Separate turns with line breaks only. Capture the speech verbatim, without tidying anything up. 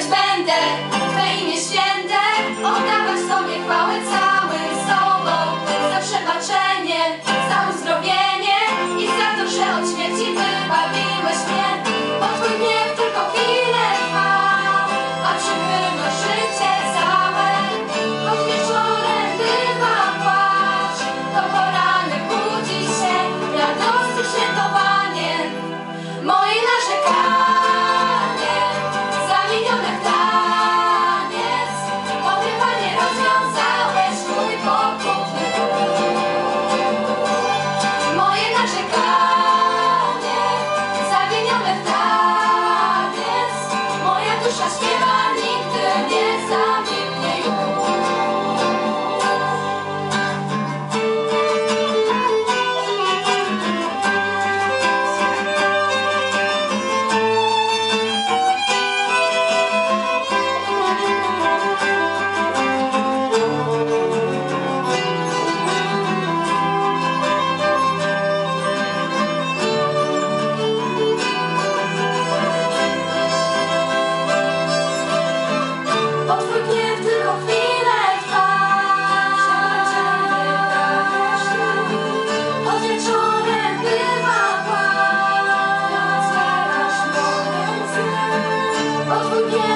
śpiewać będę Twe imię święte, oddawać Tobie chwałę całym sobą, za przebaczenie, za uzdrowienie i za to, że od śmierci wybawiłeś mnie. Bo Twój gniew tylko chwilę trwa, a przychylność życie całe. Choć wieczorem bywa płacz, to poranek budzi się radosny świętowanie. Moje narzekanie zamienione w taniec, Tobie, Panie, rozwiązałeś mój pokutny ból. Moje narzekanie zamienione w taniec, moja dusza śpiewa, nigdy nie zamilknie już. Bo Twój gniew tylko chwilę trwa, choć wieczorem bywa płacz. Bo Twój gniew